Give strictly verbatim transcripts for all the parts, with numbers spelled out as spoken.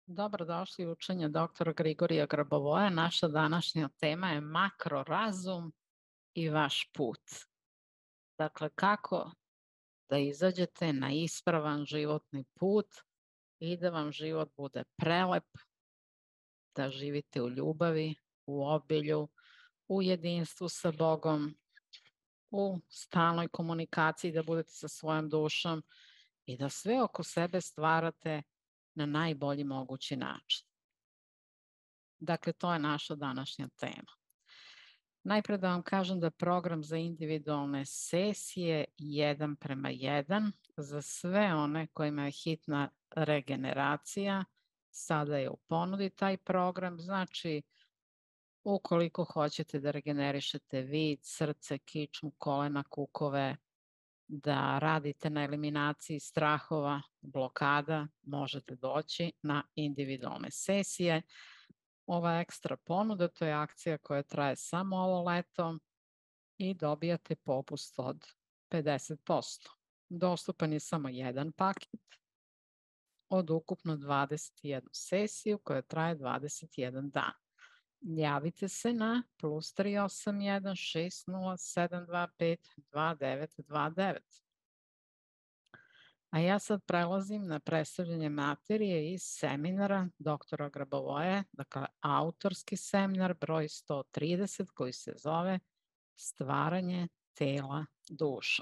Dobrodošli u učenje doktora Grigorija Grabovoja. Naša današnja tema je makrorazum i vaš put. Dakle, kako da izađete na ispravan životni put i da vam život bude prelep, da živite u ljubavi, u obilju, u jedinstvu sa Bogom, u stalnoj komunikaciji, da budete sa svojom dušom i da sve oko sebe stvarate na najbolji mogući način. Dakle, to je naša današnja tema. Najpre da vam kažem da program za individualne sesije jedan prema jedan za sve one kojima je hitna regeneracija, sada je u ponudi taj program. Znači, ukoliko hoćete da regenerišete vid, srce, kičmu, kolena, kukove, da radite na eliminaciji strahova, blokada, možete doći na individualne sesije. Ova ekstra ponuda, to je akcija koja traje samo ovo leto i dobijate popust od pedeset posto. Dostupan je samo jedan paket od ukupno dvadeset jednu sesiju koja traje dvadeset jedan dan. Javite se na plus tri osam jedan šest nula sedam dva pet dva devet dva devet. A ja sad prelazim na predstavljanje materije iz seminara doktora Grabovoje, dakle autorski seminar broj sto trideset koji se zove Stvaranje tela duša.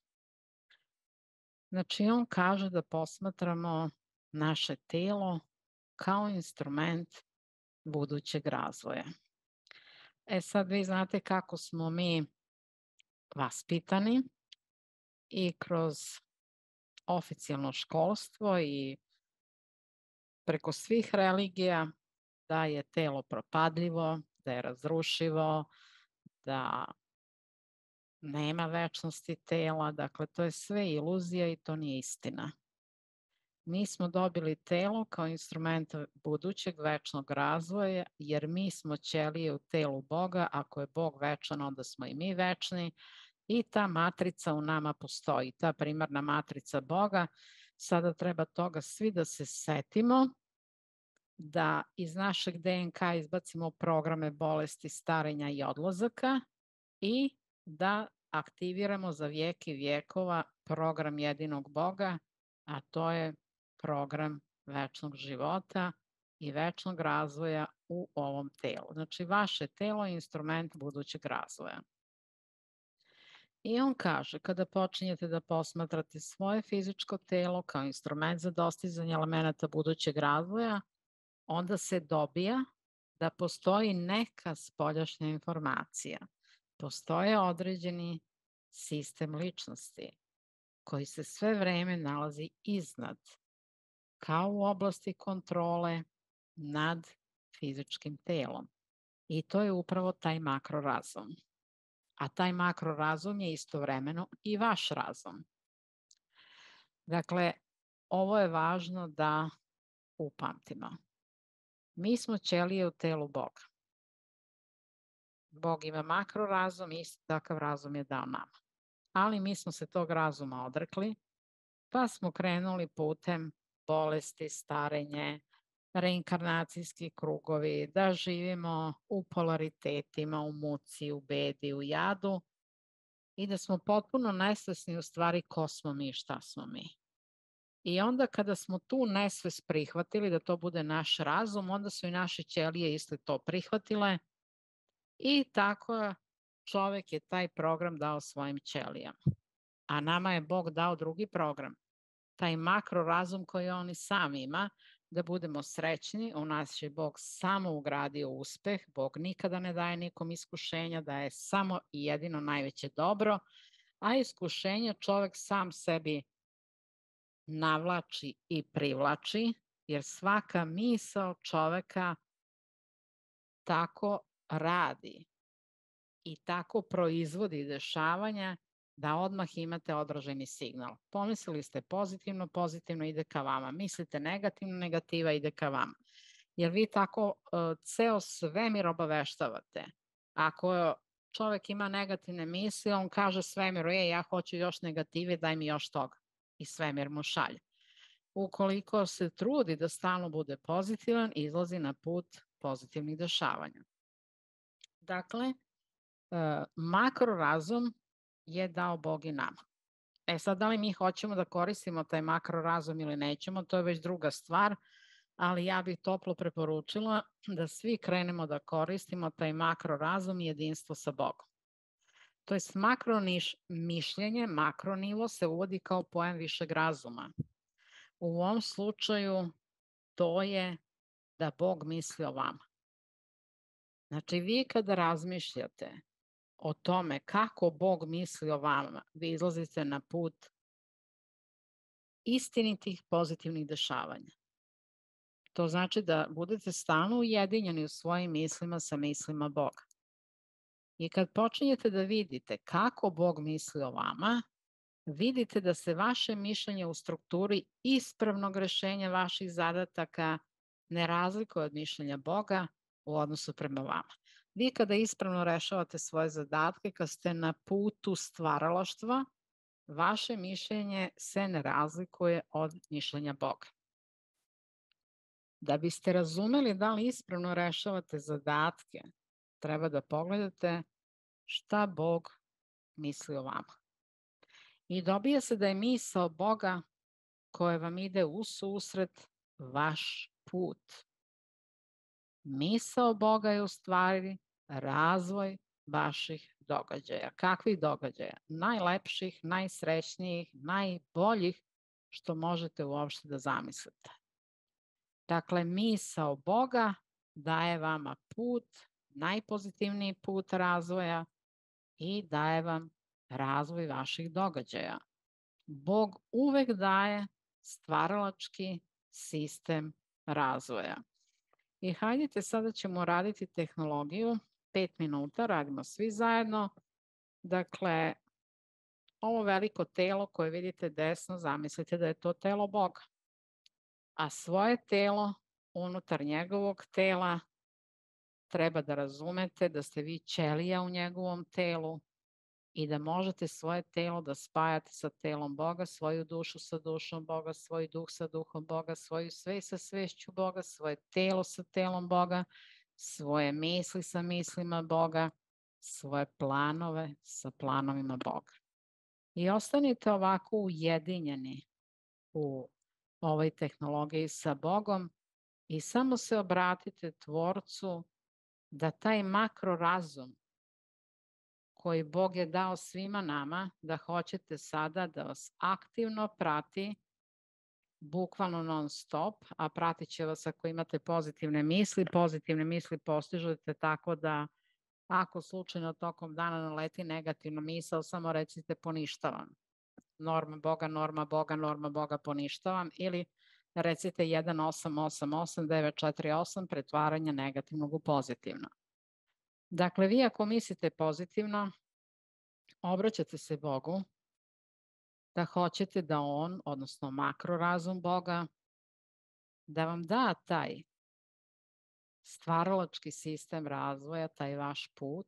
Znači, on kaže da posmatramo naše telo kao instrument budućeg razvoja. E sad vi znate kako smo mi vaspitani i kroz oficijalno školstvo i preko svih religija da je telo propadljivo, da je razrušivo, da nema večnosti tela, dakle to je sve iluzija i to nije istina. Mi smo dobili telo kao instrument budućeg večnog razvoja, jer mi smo ćelije u telu Boga, ako je Bog večan, onda smo i mi večni i ta matrica u nama postoji, ta primarna matrica Boga. Sada treba toga svi da se setimo, da iz našeg D N K izbacimo programe bolesti, starenja i odlazaka i da aktiviramo za vijek i vjekova program jedinog Boga, a to je program večnog života i večnog razvoja u ovom telu. Znači, vaše telo je instrument budućeg razvoja. I on kaže, kada počinjete da posmatrate svoje fizičko telo kao instrument za dostizanje elemenata budućeg razvoja, onda se dobija da postoji neka spoljašnja informacija. Postoje određeni sistem ličnosti koji se sve vreme nalazi iznad, kao u oblasti kontrole nad fizičkim telom. I to je upravo taj makrorazum. A taj makrorazum je istovremeno i vaš razum. Dakle, ovo je važno da upamtimo. Mi smo ćelije u telu Boga. Bog ima makrorazum i isti takav razum je dao nama. Ali mi smo se tog razuma odrekli, pa smo krenuli putem bolesti, starenje, reinkarnacijski krugovi, da živimo u polaritetima, u muci, u bedi, u jadu i da smo potpuno nesvesni u stvari ko smo mi i šta smo mi. I onda kada smo tu nesvest prihvatili da to bude naš razum, onda su i naše ćelije isto to prihvatile i tako čovek je taj program dao svojim ćelijama. A nama je Bog dao drugi program, taj makrorazum koji on i sam ima, da budemo srećni. U nas je Bog samo ugradio uspeh, Bog nikada ne daje nikom iskušenja, daje samo i jedino najveće dobro, a iskušenja čovek sam sebi navlači i privlači, jer svaka misao čoveka tako radi i tako proizvodi dešavanja da odmah imate odraženi signal. Pomislili ste pozitivno, pozitivno ide ka vama. Mislite negativno, negativa ide ka vama. Jer vi tako uh, ceo svemir obaveštavate. Ako čovek ima negativne misli, on kaže svemiru, e, ja hoću još negative, daj mi još toga. I svemir mu šalje. Ukoliko se trudi da stalno bude pozitivan, izlazi na put pozitivnih dešavanja. Dakle, makrorazum je dao Bog i nama. E sad, da li mi hoćemo da koristimo taj makrorazum ili nećemo, to je već druga stvar, ali ja bih toplo preporučila da svi krenemo da koristimo taj makrorazum i jedinstvo sa Bogom. To jest makroniš mišljenje, makronivo se uvodi kao pojam višeg razuma. U ovom slučaju to je da Bog misli o vama. Znači, vi kada razmišljate o tome kako Bog misli o vama, vi izlazite na put istinitih pozitivnih dešavanja. To znači da budete stalno ujedinjeni u svojim mislima sa mislima Boga. I kad počinjete da vidite kako Bog misli o vama, vidite da se vaše mišljenje u strukturi ispravnog rešenja vaših zadataka ne razlikuje od mišljenja Boga u odnosu prema vama. Vi kada ispravno rešavate svoje zadatke, kad ste na putu stvaralaštva, vaše mišljenje se ne razlikuje od mišljenja Boga. Da biste razumeli da li ispravno rešavate zadatke, treba da pogledate šta Bog misli o vama. I dobija se da je misao Boga koja vam ide u susret vaš put. Misao Boga je u stvari razvoj vaših događaja. Kakvih događaja? Najlepših, najsrećnijih, najboljih što možete uopšte da zamislite. Dakle, misao Boga daje vama put, najpozitivniji put razvoja i daje vam razvoj vaših događaja. Bog uvek daje stvaralački sistem razvoja. I hajdete, sada ćemo raditi tehnologiju, pet minuta, radimo svi zajedno. Dakle, ovo veliko telo koje vidite desno, zamislite da je to telo Boga. A svoje telo, unutar njegovog tela, treba da razumete da ste vi ćelija u njegovom telu i da možete svoje telo da spajate sa telom Boga, svoju dušu sa dušom Boga, svoj duh sa duhom Boga, svoju svest sa svešću Boga, svoje telo sa telom Boga, svoje misli sa mislima Boga, svoje planove sa planovima Boga. I ostanite ovako ujedinjeni u ovoj tehnologiji sa Bogom i samo se obratite Tvorcu da taj makrorazum koji Bog je dao svima nama, da hoćete sada da vas aktivno prati, bukvalno non stop, a pratit će vas ako imate pozitivne misli. Pozitivne misli postižete tako da ako slučajno tokom dana naleti negativna misao, samo recite poništavam. Norma Boga, norma Boga, norma Boga, poništavam. Ili recite jedan osam osam osam devet četiri osam, pretvaranje negativnog u pozitivno. Dakle, vi ako mislite pozitivno, obraćate se Bogu da hoćete da On, odnosno makrorazum Boga, da vam da taj stvaralački sistem razvoja, taj vaš put,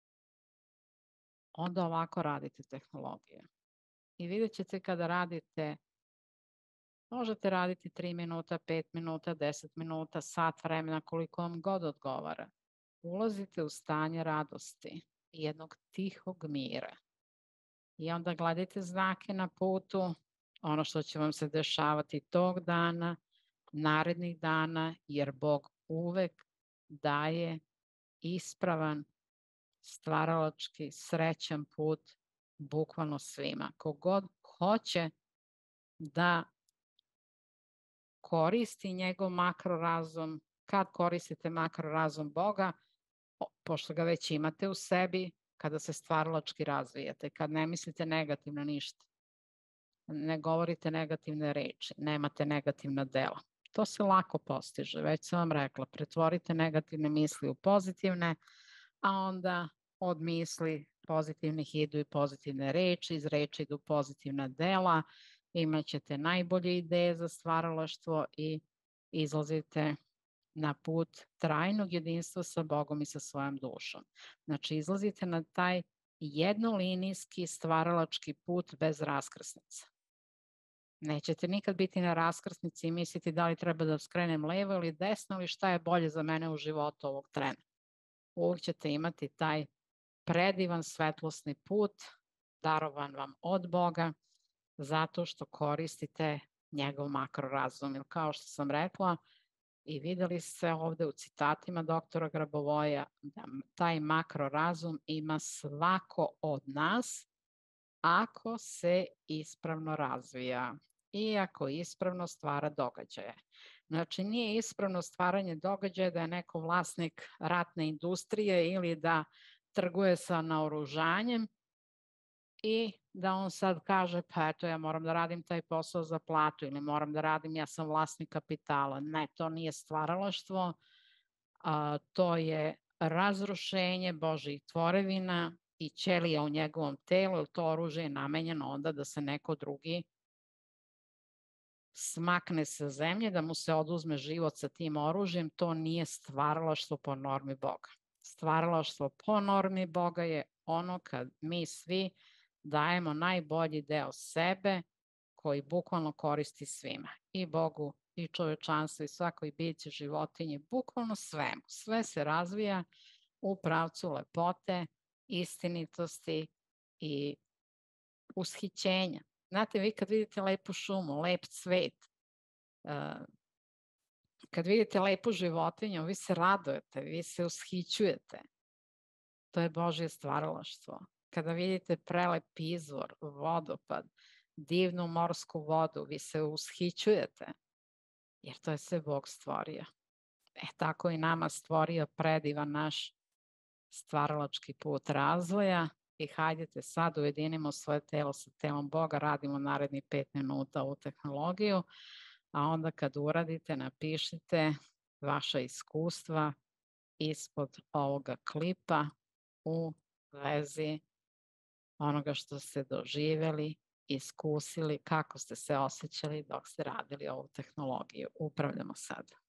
onda ovako radite tehnologije. I vidjet ćete kada radite, možete raditi tri minuta, pet minuta, deset minuta, sat vremena, koliko vam god odgovara. Ulazite u stanje radosti i jednog tihog mira. I onda gledajte znake na putu, ono što će vam se dešavati tog dana, narednih dana, jer Bog uvek daje ispravan, stvaralački, srećan put bukvalno svima. Kogod hoće da koristi njegov makrorazum, kad koristite makrorazum Boga, pošto ga već imate u sebi, kada se stvaralački razvijate, kad ne mislite negativno ništa, ne govorite negativne reči, nemate negativna dela. To se lako postiže, već sam vam rekla, pretvorite negativne misli u pozitivne, a onda od misli pozitivnih idu i pozitivne reči, iz reči idu pozitivna dela, imaćete najbolje ideje za stvaralaštvo i izlazite na put trajnog jedinstva sa Bogom i sa svojom dušom. Znači, izlazite na taj jednolinijski stvaralački put bez raskrsnica. Nećete nikad biti na raskrsnici i misliti da li treba da skrenem levo ili desno ili šta je bolje za mene u životu ovog trena. Uvijek ćete imati taj predivan svetlosni put, darovan vam od Boga, zato što koristite njegov makrorazum. Jer kao što sam rekla i videli ste ovde u citatima doktora Grabovoja, da taj makrorazum ima svako od nas ako se ispravno razvija i ako ispravno stvara događaje. Znači, nije ispravno stvaranje događaja da je neko vlasnik ratne industrije ili da trguje sa naoružanjem i da on sad kaže, pa eto, ja moram da radim taj posao za platu ili moram da radim, ja sam vlasnik kapitala. Ne, to nije stvaralaštvo, a, to je razrušenje Božjih tvorevina i ćelija u njegovom telu, jer to oružje je namenjeno onda da se neko drugi smakne sa zemlje, da mu se oduzme život sa tim oružjem. To nije stvaralaštvo po normi Boga. Stvaralaštvo po normi Boga je ono kad mi svi dajemo najbolji deo sebe koji bukvalno koristi svima. I Bogu, i čovečanstvu, i svakoj bići, životinji, bukvalno svemu. Sve se razvija u pravcu lepote, istinitosti i ushićenja. Znate, vi kad vidite lepu šumu, lep cvet, kad vidite lepu životinju, vi se radujete, vi se ushićujete. To je Božje stvaralaštvo. Kada vidite prelep izvor, vodopad, divnu morsku vodu, vi se ushićujete, jer to je sve Bog stvorio. E, tako i nama stvorio predivan naš stvaralački put razvoja i hajdete sad ujedinimo svoje telo sa telom Boga, radimo narednih pet minuta u tehnologiju, a onda kad uradite napišite vaša iskustva ispod ovoga klipa u vezi onoga što ste doživjeli, iskusili, kako ste se osjećali dok ste radili ovu tehnologiju. Upravljamo sad.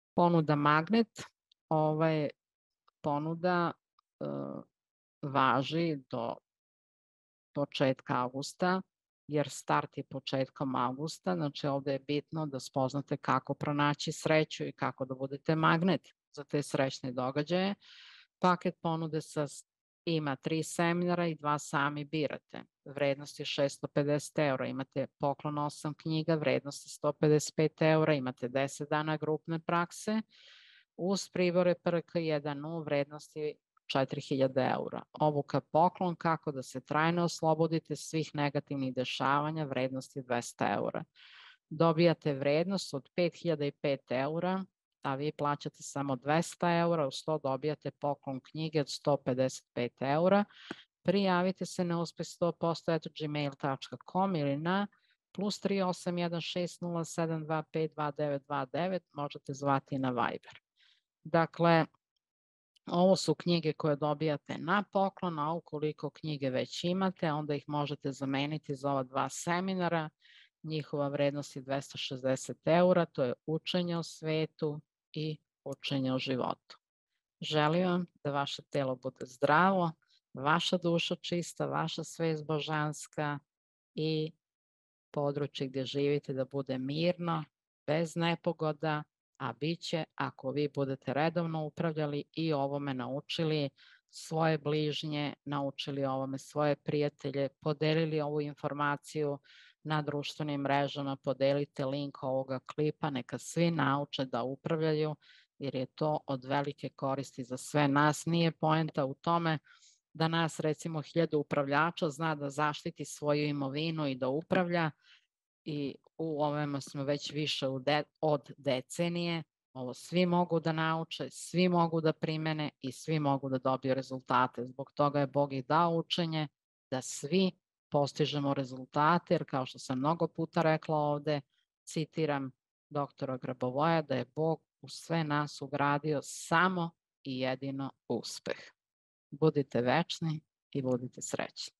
Ponuda magnet, ovaj ponuda uh, važi do početka avgusta, jer start je početkom avgusta, znači ovde je bitno da spoznate kako pronaći sreću i kako da budete magnet za te srećne događaje. Paket ponude sa, ima tri seminara i dva sami birate. Vrednost je šesto pedeset eura, imate poklon osam knjiga, vrednost je sto pedeset pet eura, imate deset dana grupne prakse, uz pribore P R K jedan U vrednosti četiri hiljade eura. Obuka poklon kako da se trajno oslobodite svih negativnih dešavanja, vrednost je dvesta eura. Dobijate vrednost od pet hiljada pet eura, a vi plaćate samo dvesta eura, uz to dobijate poklon knjige od sto pedeset pet eura. Prijavite se na uspeh sto posto at gmail tačka com ili na plus tri osam jedan šest nula sedam dva pet dva devet dva devet, možete zvati na Viber. Dakle, ovo su knjige koje dobijate na poklon, a ukoliko knjige već imate, onda ih možete zameniti za ova dva seminara. Njihova vrednost je dvesta šezdeset eura, to je učenje o svetu i učenje o životu. Želim vam da vaše telo bude zdravo, vaša duša čista, vaša svest božanska i područje gdje živite da bude mirno, bez nepogoda, a bit će ako vi budete redovno upravljali i ovome naučili svoje bližnje, naučili ovome svoje prijatelje, podelili ovu informaciju na društvenim mrežama, podelite link ovoga klipa, neka svi nauče da upravljaju, jer je to od velike koristi za sve nas. Nije poenta u tome da nas recimo hiljadu upravljača zna da zaštiti svoju imovinu i da upravlja, i u ovome smo već više od decenije. Ovo svi mogu da nauče, svi mogu da primene i svi mogu da dobiju rezultate. Zbog toga je Bog i dao učenje da svi postižemo rezultate, jer kao što sam mnogo puta rekla ovde, citiram doktora Grabovoja, da je Bog u sve nas ugradio samo i jedino uspeh. Budite večni i budite srećni.